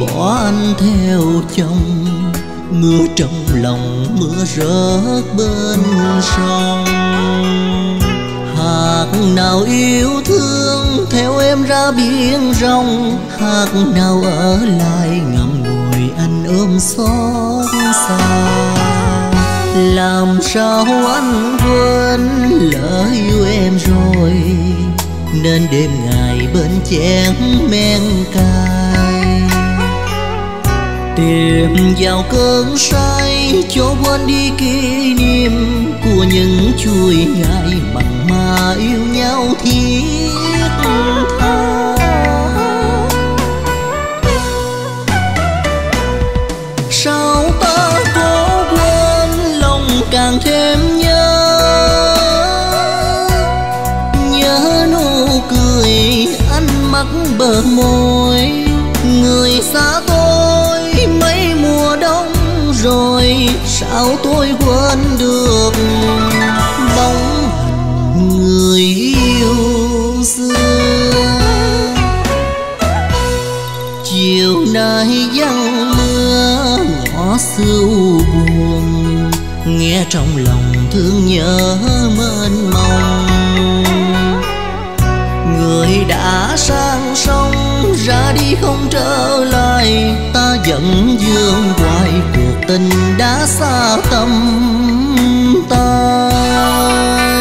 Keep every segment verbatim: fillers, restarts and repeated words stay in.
bỏ anh theo chồng. Mưa trong lòng mưa rớt bên sông. Hạt nào yêu thương theo em ra biển rong, hạt nào ở lại ngậm ngùi anh ôm xót xa. Làm sao anh quên lỡ yêu em rồi, nên đêm ngày bên chén men cay. Tìm vào cơn say cho quên đi kỷ niệm của những chuỗi ngày mặn mà yêu nhau thiết tha. Sao ta cố quên lòng càng thêm nhớ, nhớ nụ cười anh mắc bờ môi. Người xa tôi mấy mùa đông rồi, sao tôi quên được bóng hình người yêu xưa. Chiều nay giăng mưa ngõ xưa buồn, nghe trong lòng thương nhớ mênh mông. Người đã sang sông ra đi không trở lại, ta vẫn vương hoài cuộc tình đã xa tâm tay.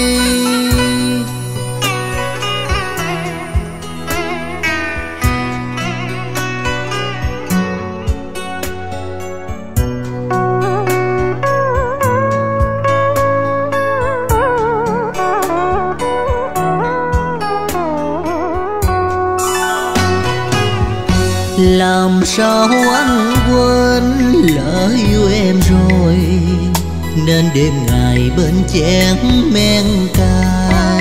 Làm sao anh quên lỡ yêu em rồi, nên đêm ngày bên chén men cay.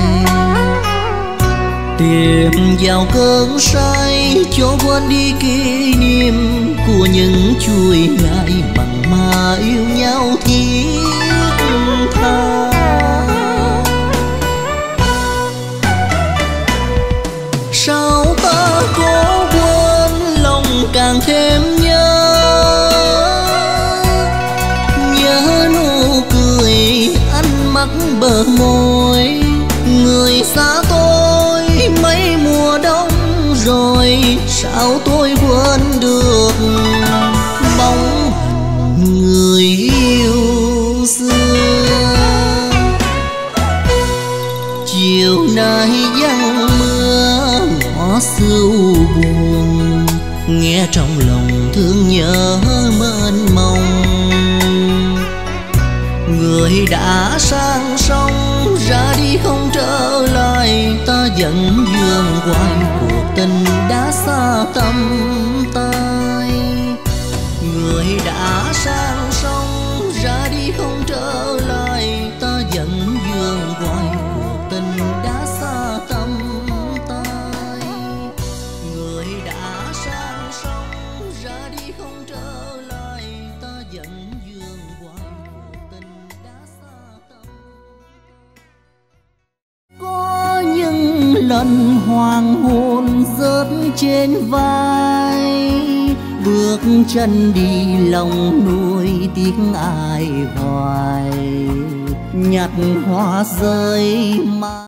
Tìm vào cơn say cho quên đi kỷ niệm của những chuỗi ngày mặn mà yêu nhau thiết tha. Sao ta cố quên lòng càng thêm nhớ, nhớ nụ cười anh mắc bờ môi. Người xa tôi mấy mùa đông rồi, sao tôi quên được bóng hình người yêu xưa. Chiều nay giăng mưa ngõ xưa buồn, nghe trong lòng thương nhớ mênh mông. Người đã sang sông ra đi không trở lại, ta vẫn vương hoài cuộc tình đã xa tâm tay. Người đã sang sông ra đi không trở lại, ta vẫn vương hoài cuộc tình đã xa tâm tay. Người đã sang sông ra đi không trở lại, ta vẫn vương hoài cuộc tình đã xa tâm. Có những lần hoàng hôn rớt trên vai, bước chân đi lòng nuối tiếc ai hoài. Nhặt hoa rơi mà